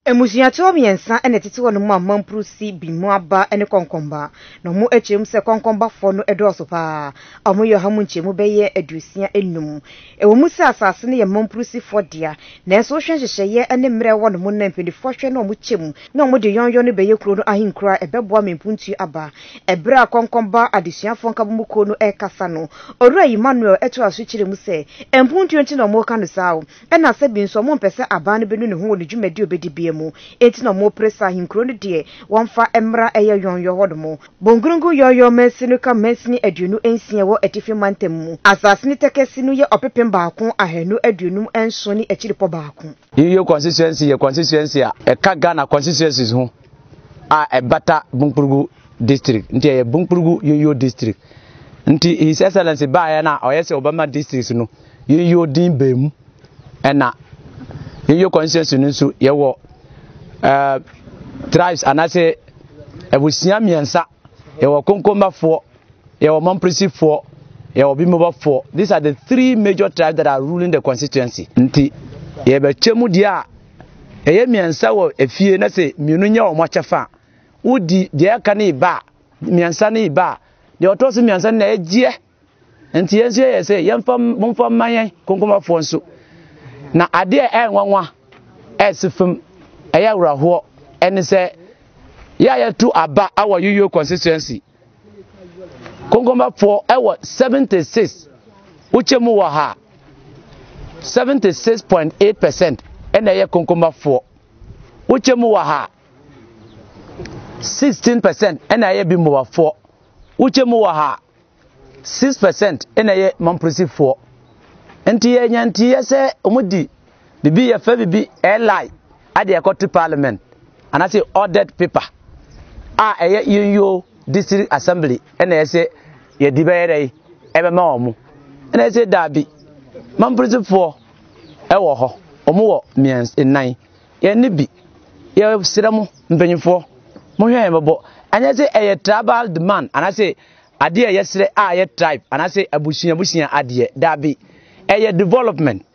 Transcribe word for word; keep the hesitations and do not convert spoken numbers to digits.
Emusiato miensa ene tete wonu mu amampru si bi mu aba ene Konkomba no mu echem se Konkomba fo no edoso pa omo yo ha mu nchemu beye adusia enum ewo mu se asase ne ye mampru si fo dia na so hwenhyehyeye ene mre wonu mu na mpedifo hwe no mu chemu na omo de yonyo no beye kuro no ahinkura ebeboa mempuntu aba ebra Konkomba adesua fo nka mu ko no e kasa no owura Emmanuel eto aso kire mu se empuntu enti no mo ka no sawo ena se bi nso mo mpese aba no benu ne ho wonu dwumadi obedi bi eti no mo presa hinkro no de wonfa emra eye yonyo hodomo bongurungu yoyo mesinu ka mesini aduonu ensia wo etifi mantem mu asasini tekesi no ye opepem baako ahenu aduonum enso ni ekiripo baako Yunyoo constituency ye constituency a e ka Ghana constituencies ho a e bata Bunkpurugu district nti ye Bunkpurugu Yunyoo district nti his excellency ba ya na oyese Obama districts no Yunyoo din bemu ena Yunyoo constituency nso ye wo Uh, tribes and I say ebusia miensa yewo Konkomba for yewo Mamprisi for yewo Bimoba for. These are the three major tribes that are ruling the constituency. Nti yebe chemu dia eye miensa wo efie na se mienu nya wo mwachefa udi dia ka ne ba miensa ne ba de otoso miensa na egie nti yenso ye se yemfa momfa mayen Konkomba for nso na ade e nwanwa esifem eya wuraho ene se ya ya tu aba our Yunyoo constituency Konkomba for ewo seventy-six uchemu wa ha seventy-six point eight percent ene ye Konkomba for uchemu wa ha sixteen percent ene ye Bimoba for uchemu wa ha six percent ene ye Mamprisi for enti ye nyanti ye se omudi bibi ye fa bibi eli ade ekoti parliament and I say ordered paper ah eye Yunyoo district assembly and I say ye dibere ebe ma omu and I say dabi Mamprisi for ewo ho omu wo miens nine ye ne bi ye siramu mpanyifo mo hwe ye bebo and I say eye tribal demand and I say ade ye sire ah ye tribe and I say abusia abusia ade dabi eye development